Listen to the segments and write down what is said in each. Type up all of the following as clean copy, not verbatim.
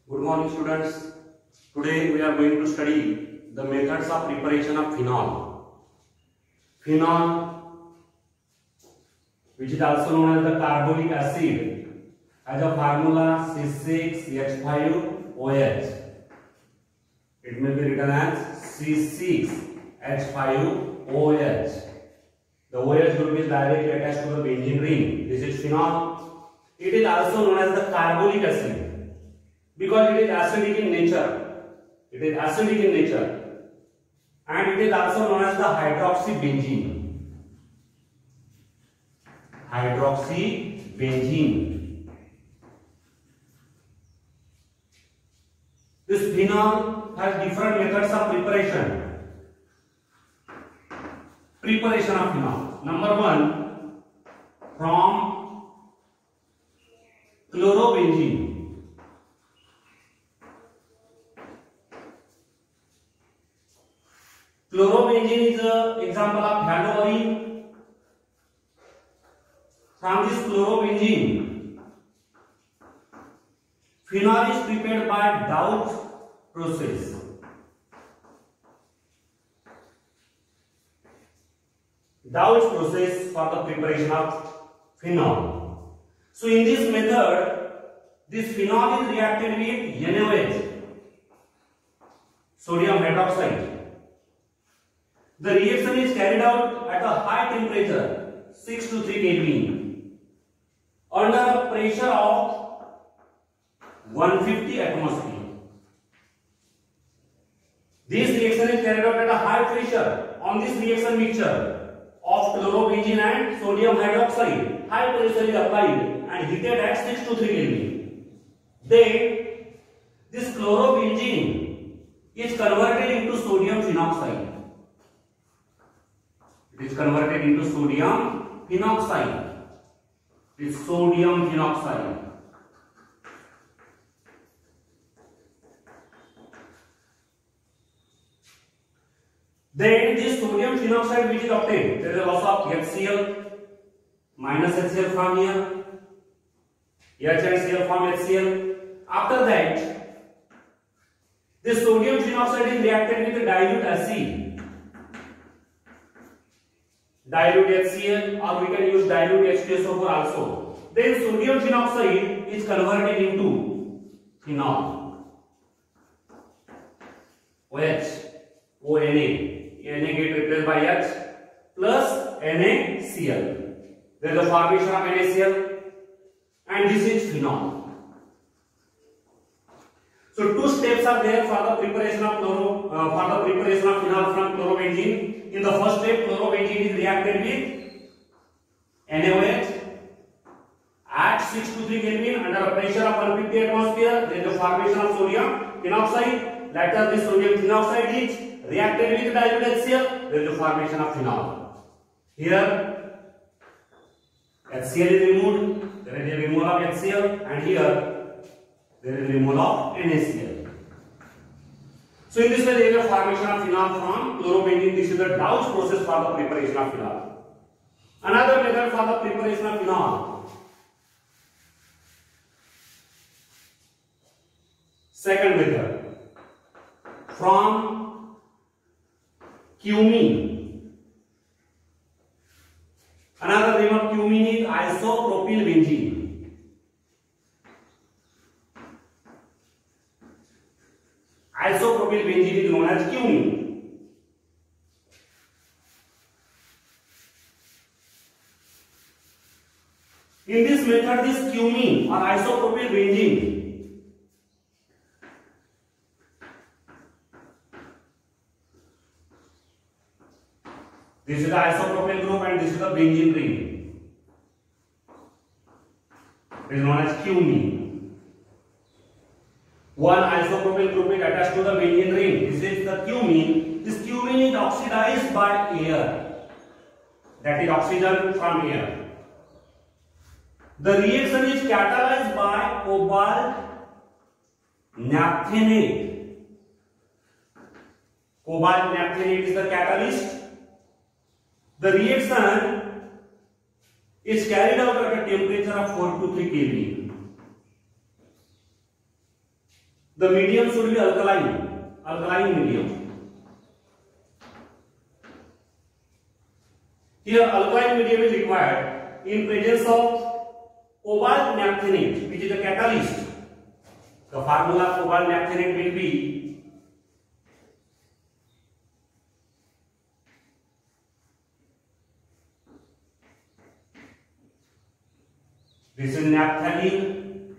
Good morning, students. Today we are going to study the methods of preparation of phenol. Phenol, which is also known as the carbolic acid, has a formula C6H5OH. It may be written as C6H5OH. The OH group is directly attached to the benzene ring. This is phenol. It is also known as the carbolic acid because it is acidic in nature. It is acidic in nature, and it is also known as the hydroxybenzene. Hydroxybenzene. This phenol has different methods of preparation. Preparation of phenol. Number one, from chlorobenzene. Chlorobenzene is an example of haloarine. From this chlorobenzene, phenol is prepared by Dauch process. Dauch process for the preparation of phenol. So in this method, this phenol is reacted with NaOH, sodium hydroxide. The reaction is carried out at a high temperature, 6 to 3 Kelvin, under a pressure of 150 atmosphere. This reaction is carried out at a high pressure. On this reaction mixture of chlorobenzene and sodium hydroxide, high pressure is applied and heated at 6 to 3 Kelvin. Then this chlorobenzene is converted into sodium phenoxide. It is converted into sodium phenoxide. It is sodium phenoxide. Then this sodium phenoxide which is obtained, there is a loss of HCl, minus HCl from here, H and Cl from HCl. After that, this sodium phenoxide is reacted with dilute acid, dilute HCl, or we can use dilute H2SO4 also. Then sodium phenoxide is converted into phenol, OH, ONA. Na get replaced by H plus NaCl. There is a formation of NaCl, and this is phenol. So two steps are there for the preparation of phenol from chlorobenzene. In the first step, chlorobenzene is reacted with NaOH at 6 to 3 Kelvin under a pressure of 150 atmosphere. There is a formation of sodium phenoxide. Later, this sodium phenoxide is reacted with dilute HCl. There is a formation of phenol. Here, HCl is removed. There is a removal of HCl, and here there is a removal of NaCl. So in this way, there is a formation of phenol from chlorobenzene. This is the Dauch process for the preparation of phenol. Another method for the preparation of phenol. Second method, from cumene. Another name of cumene is isopropylbenzene. Isopropylbenzene is known as cumene. In this method, this cumene or isopropylbenzene this is the isopropyl group and this is the benzene ring. It is known as cumene. One isopropyl group is attached to the benzene ring. This is the cumene. This cumene is oxidized by air. That is oxygen from air. The reaction is catalyzed by cobalt naphthenate. Cobalt naphthenate is the catalyst. The reaction is carried out at a temperature of 4 to 3 Kelvin. The medium should be alkaline medium. Here alkaline medium is required in presence of cobalt naphthenate, which is a catalyst. The formula cobalt naphthenate will be this is naphthalene,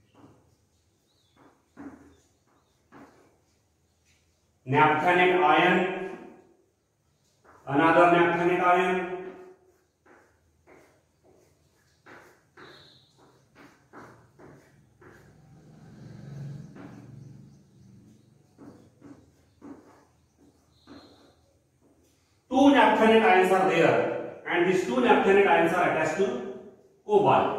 naphthenate ion, another naphthenate ion, two naphthenate ions are there, and these two naphthenate ions are attached to cobalt.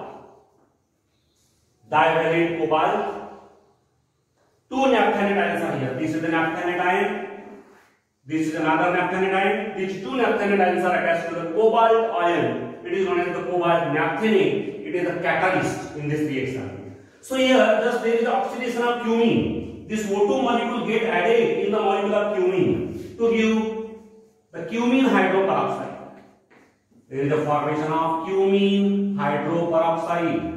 Divalent cobalt. Two naphthenate ions are here. This is the naphthenate ion. This is another naphthenate ion. These two naphthenate ions are attached to the cobalt ion. It is known as the cobalt naphthenate. It is a catalyst in this reaction. So here, just there is the oxidation of cumene. This O2 molecule get added in the molecule of cumene to give the cumene hydroperoxide. There is the formation of cumene hydroperoxide.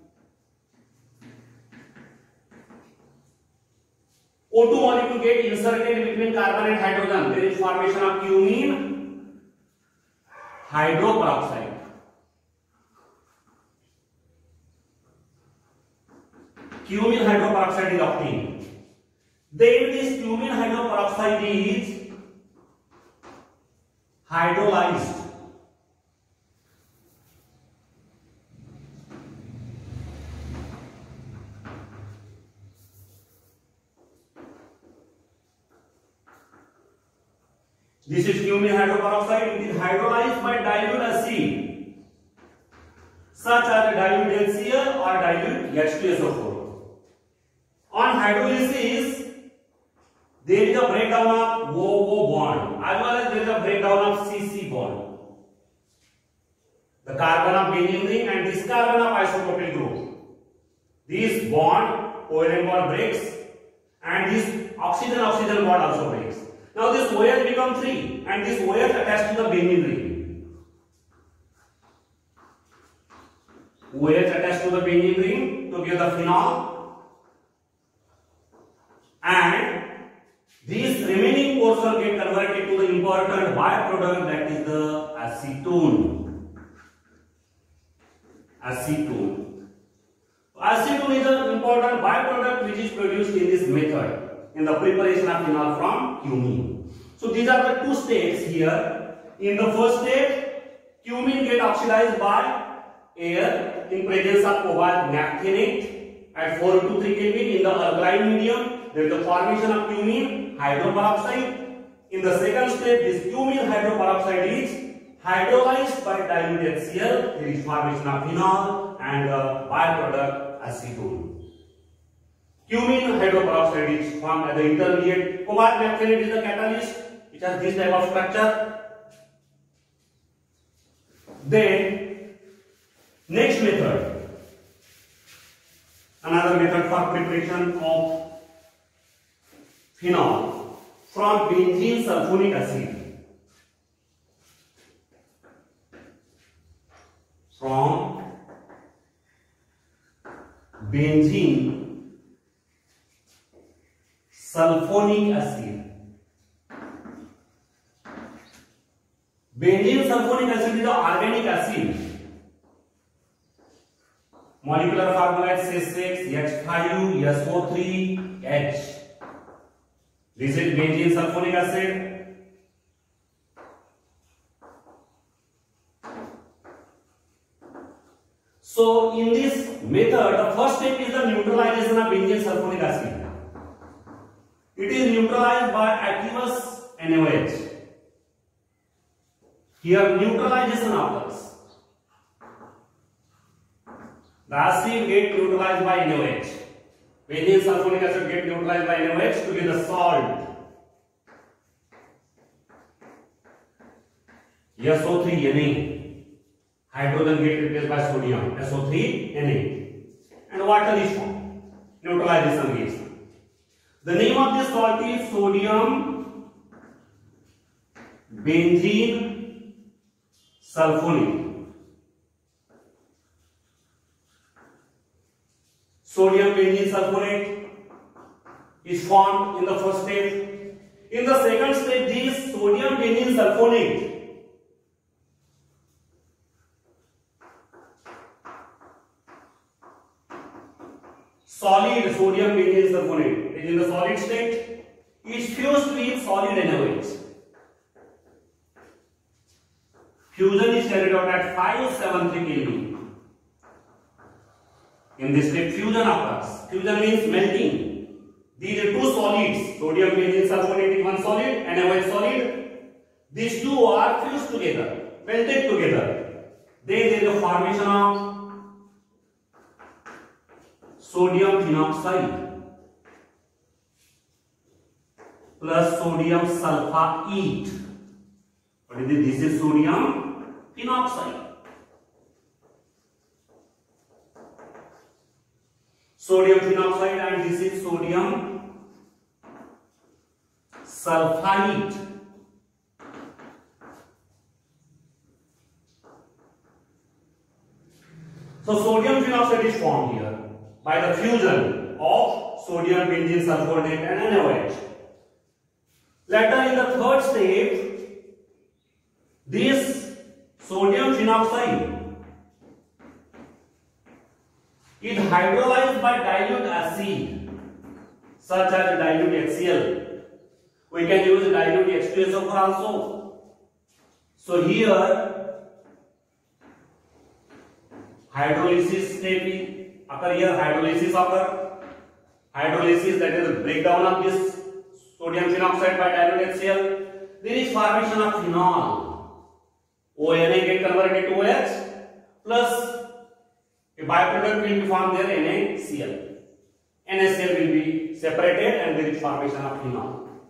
O2 molecule get inserted between carbon and hydrogen. There is formation of cumene hydroperoxide. Cumene hydroperoxide is obtained. Then this cumene hydroperoxide is hydrolyzed. This is cumene hydroperoxide. It is hydrolyzed by dilute acid, such as dilute HCl or dilute H2SO4. On hydrolysis, there is a breakdown of O-O bond, as well as there is a breakdown of C-C bond. The carbon of benzene ring and this carbon of isopropyl group. This bond, covalent bond breaks, and this oxygen-oxygen bond also breaks. Now this OH becomes 3 and this OH attached to the benzene ring. OH attached to the benzene ring to give the phenol, and this remaining portion get converted to the important byproduct, that is the acetone. Acetone. Acetone is an important byproduct which is produced in this method, in the preparation of phenol from cumene. So these are the two states here. In the first state, cumene get oxidized by air in presence of cobalt naphthenate at 423 Kelvin in the alkaline medium. There is the formation of cumene hydroperoxide. In the second step, this cumene hydroperoxide is hydrolyzed by dilute HCl. There is formation of phenol and the byproduct acetone. Cumene hydroperoxide is formed as the intermediate. Cobalt naphthenate is the catalyst, which has this type of structure. Then, next method, another method for preparation of phenol from benzene sulfonic acid. From benzene sulfonic acid. Benzene sulfonic acid is an organic acid. Molecular formula is C6H5SO3H. This is benzene sulfonic acid. So in this method, the first step is the neutralization of benzene sulfonic acid. It is neutralized by aqueous NaOH. Here neutralization occurs. The acid get neutralized by NaOH. Benzene sulfonic acid get neutralized by NaOH to get the salt. SO3Na. Hydrogen get replaced by sodium. SO3Na. And water is formed. Neutralization reaction. The name of this salt is sodium benzene sulfonate. Sodium benzene sulfonate is formed in the first step. In the second step, this sodium benzene sulfonate solid sodium benzene sulfonate is in the solid state, is fused with solid NaOH. Fusion is carried out at 573 Kelvin. In this step, fusion occurs. Fusion means melting. These are two solids. Sodium benzene sulfonate is one solid, NaOH solid. These two are fused together, melted together. Then there is the formation of sodium phenoxide plus sodium sulfate. What is this? This is sodium phenoxide. Sodium phenoxide, and this is sodium sulfite. So sodium phenoxide is formed here by the fusion of sodium benzene sulfonate and NaOH. Later in the third step, this sodium phenoxide is hydrolyzed by dilute acid such as dilute HCl. We can use dilute H2SO4 also. So here hydrolysis step occur here. Hydrolysis occur. Hydrolysis, that is breakdown of this sodium phenoxide by dilute HCl. There is formation of phenol. ONA get converted to OH plus a byproduct will be formed there, NaCl. NaCl will be separated and there is formation of phenol.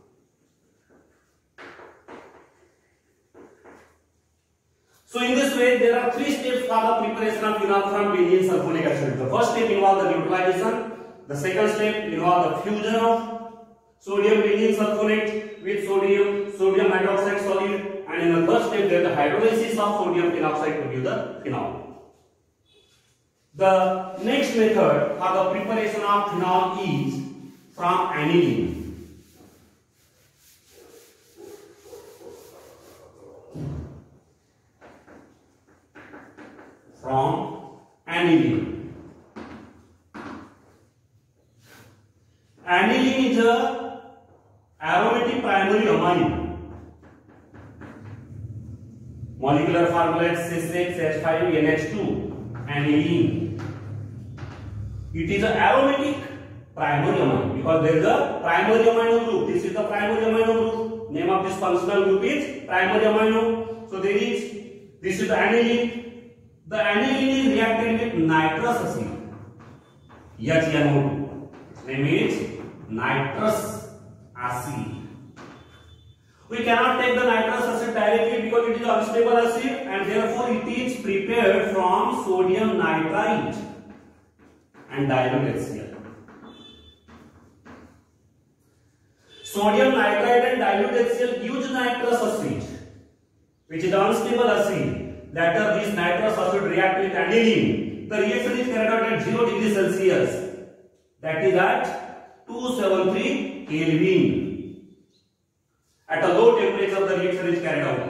So in this way, there are three steps for the preparation of phenol from benzene sulfonic acid. The first step involves the neutralization. The second step involves the fusion of sodium benzene sulfonate with sodium hydroxide solid, and in the third step there is the hydrolysis of sodium phenoxide to give the phenol. The next method for the preparation of phenol is from aniline. From aniline. Aniline is a aromatic primary amine. Molecular formula is C6H5NH2. Aniline. It is an aromatic primary amine because there is a primary amino group. This is the primary amino group. Name of this functional group is primary amino. So this is the aniline. The aniline is reacted with nitrous acid. HNO2. Its name is nitrous acid. We cannot take the nitrous acid directly because it is an unstable acid, and therefore it is prepared from sodium nitrite and dilute HCl. Sodium nitrite and dilute HCl gives nitrous acid, which is an unstable acid. Later this nitrous acid react with aniline. The reaction is carried out at 0 degrees Celsius, that is at 273 Kelvin. At a low temperature the reaction is carried out.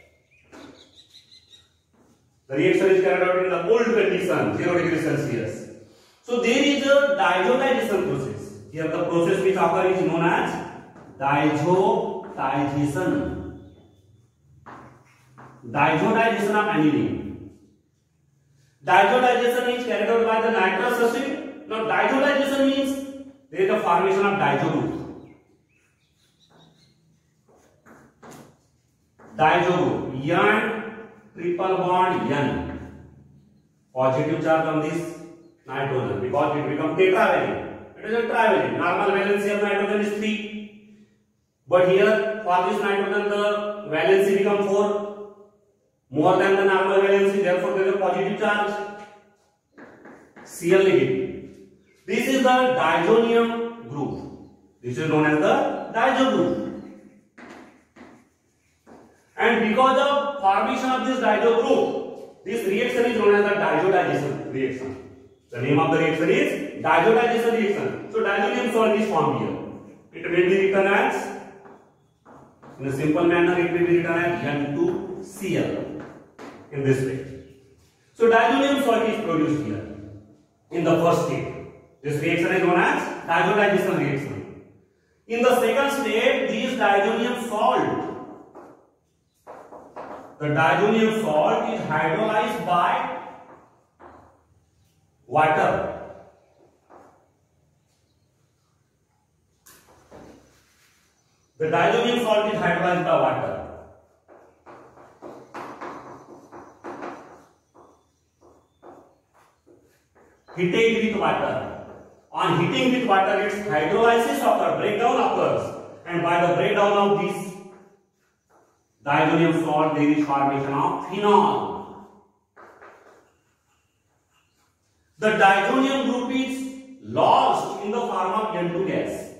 The reaction is carried out in the cold condition, 0 degrees Celsius. So there is a diazotization process. Here the process which occurs is known as diazotization. Diazotization of aniline. Diazotization is carried out by the nitrous acid. Now diazotization means there is the formation of diazo group. Diazo group, N triple bond N. Positive charge on this nitrogen because it becomes tetravalent. It is a trivalent. Normal valency of nitrogen is 3. But here for this nitrogen the valency becomes 4. More than the normal valency, therefore there is a positive charge. Cl negative. This is the diazonium group. This is known as the diazo group. And because of formation of this diazo group, this reaction is known as the diazotization reaction. The name of the reaction is diazotization reaction. So diazonium salt is formed here. It may be written as, in a simple manner, it may be written as N2Cl in this way. So diazonium salt is produced here in the first step. This reaction is known as diazotization reaction. In the second step, this diazonium salt, the diazonium salt is hydrolyzed by water. The diazonium salt is hydrolyzed by water. Heated with water. On heating with water, its hydrolysis occurs, breakdown occurs, and by the breakdown of this diazonium salt, there is formation of phenol. The diazonium group is lost in the form of N2 gas.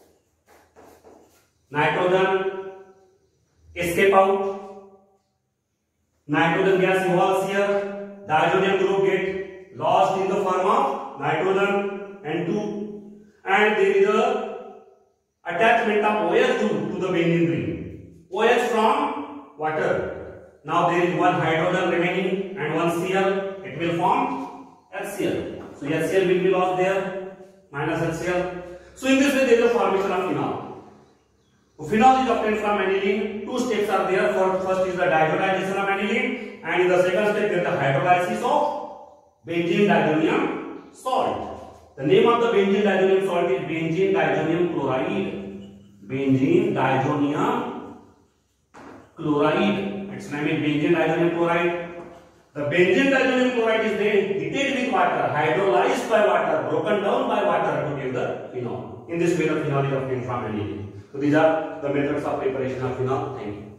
Nitrogen escape out. Nitrogen gas evolves here. Diazonium group get lost in the form of nitrogen N2, and there is a attachment of OH group to the benzene ring. OH from water. Now there is one hydrogen remaining and one Cl. It will form HCl. So HCl will be lost there, minus HCl. So in this way there is a formation of phenol. So phenol is obtained from aniline. Two steps are there. First is the diazotization of aniline, and in the second step there is the hydrolysis of benzene diazonium salt. The name of the benzene diazonium salt is benzene diazonium chloride. Benzene diazonium chloride. Its name is benzene diazonium chloride. The benzene diazonium chloride is then heated with water, hydrolyzed by water, broken down by water to give the phenol. In this way, the phenol is obtained from aniline. So these are the methods of preparation of phenol. Thank you.